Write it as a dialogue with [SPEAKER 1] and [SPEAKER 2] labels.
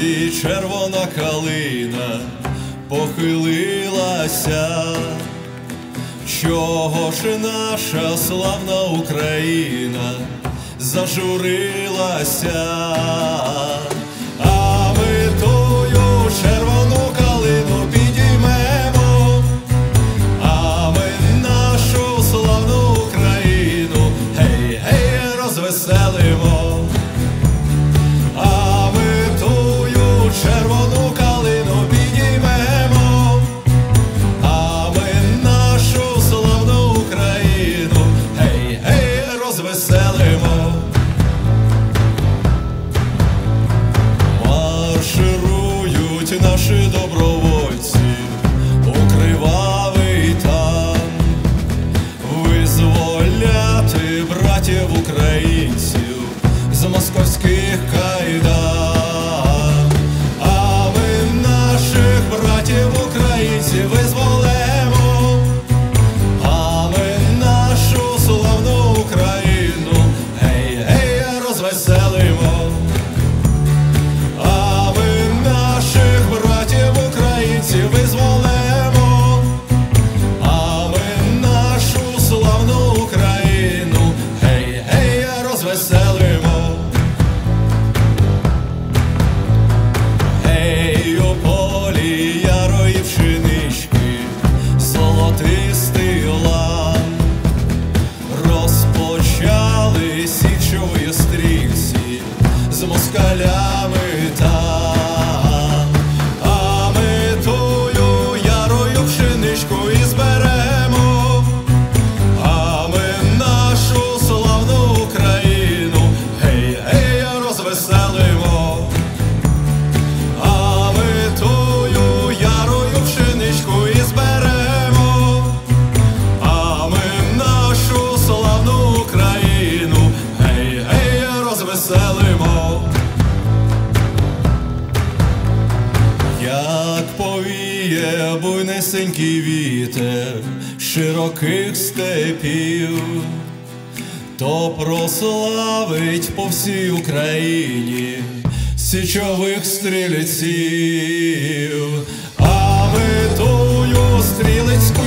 [SPEAKER 1] лісі червона калина похилилася. Чого ж наша славна Україна зажурилася? А ми тую червону калину підіймемо, а ми нашу славну Україну гей, гей, розвеселимо. А ми тую червону калину підіймемо, а ми нашу славну Україну гей, гей, розвеселимо. Марширують наші добровольці у кривавий там, визволяти братів українців з московських кайдан. А ми наших братів українців визволимо, а ми нашу славну Україну гей, гей, розвеселимо. А ми наших братів українців визволимо, а ми нашу славну Україну гей, гей, розвеселимо. Гей, у полі ярої пшенички золотистий лан, розпочали січові стрільці з москалями там. А ми тую ярою пшеничку і зберемо, а ми нашу славну Україну гей, гей, розвеселимо. А ми тую ярою пшеничку і зберемо, а ми нашу славну Україну гей, гей, розвеселимо. Як повіє буйнесенький вітер широких степів, то прославить по всій Україні січових стрільців. А ми тую стрілецьку